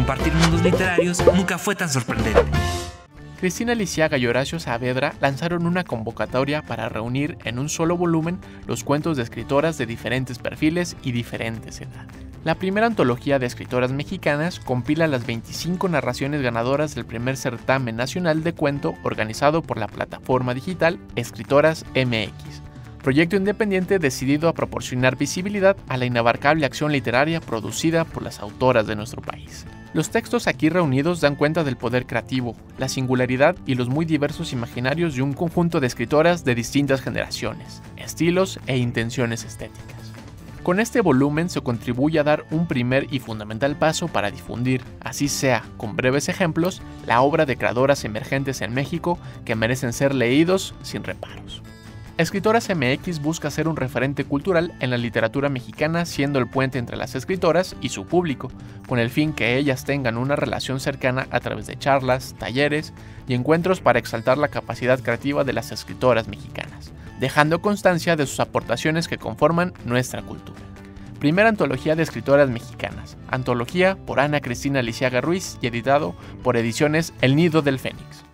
compartir mundos literarios nunca fue tan sorprendente. Cristina Lisiaga y Horacio Saavedra lanzaron una convocatoria para reunir en un solo volumen los cuentos de escritoras de diferentes perfiles y diferentes edades. La primera antología de escritoras mexicanas compila las 25 narraciones ganadoras del primer certamen nacional de cuento organizado por la plataforma digital Escritoras MX, proyecto independiente decidido a proporcionar visibilidad a la inabarcable acción literaria producida por las autoras de nuestro país. Los textos aquí reunidos dan cuenta del poder creativo, la singularidad y los muy diversos imaginarios de un conjunto de escritoras de distintas generaciones, estilos e intenciones estéticas. Con este volumen se contribuye a dar un primer y fundamental paso para difundir, así sea con breves ejemplos, la obra de creadoras emergentes en México que merecen ser leídos sin reparos. Escritoras MX busca ser un referente cultural en la literatura mexicana, siendo el puente entre las escritoras y su público, con el fin que ellas tengan una relación cercana a través de charlas, talleres y encuentros para exaltar la capacidad creativa de las escritoras mexicanas, dejando constancia de sus aportaciones que conforman nuestra cultura. Primera antología de escritoras mexicanas, antología por Ana Cristina Lisiaga Ruiz y editado por Ediciones El Nido del Fénix.